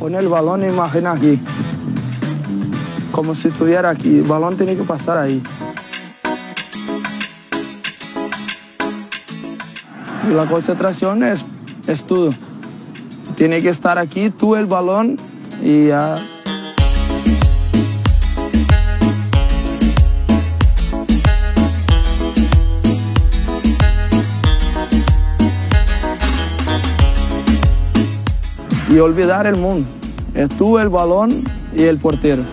Pon el balón e imagina aquí. Como si estuviera aquí. El balón tiene que pasar ahí. Y la concentración es todo. Tiene que estar aquí, tú el balón y ya. Y olvidar el mundo. Es tú, el balón y el portero.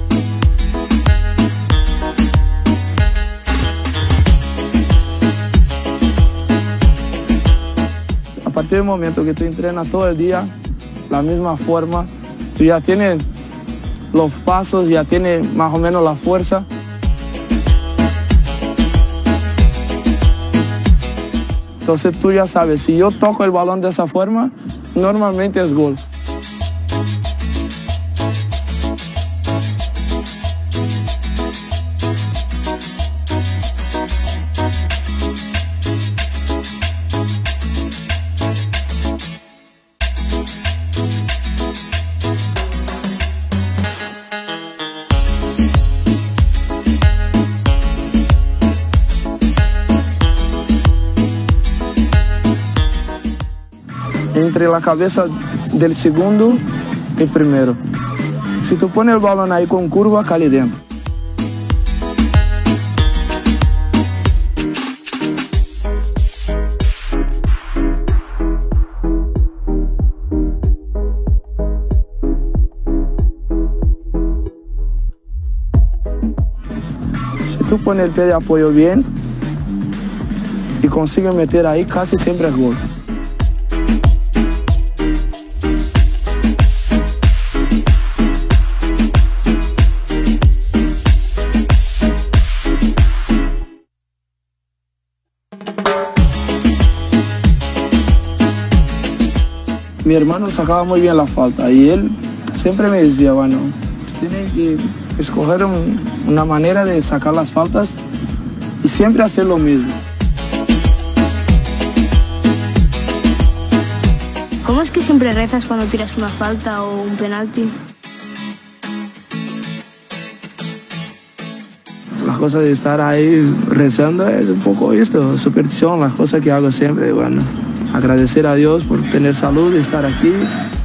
A partir del momento que tú entrenas todo el día, la misma forma, tú ya tienes los pasos, ya tienes más o menos la fuerza. Entonces tú ya sabes, si yo toco el balón de esa forma, normalmente es gol. Entre la cabeza del segundo y el primero. Si tú pones el balón ahí con curva, cae dentro. Si tú pones el pie de apoyo bien y consigues meter ahí, casi siempre es gol. Mi hermano sacaba muy bien la falta y él siempre me decía, bueno, tienes que escoger una manera de sacar las faltas y siempre hacer lo mismo. ¿Cómo es que siempre rezas cuando tiras una falta o un penalti? La cosa de estar ahí rezando es un poco esto, superstición, las cosas que hago siempre, bueno. Agradecer a Dios por tener salud y estar aquí.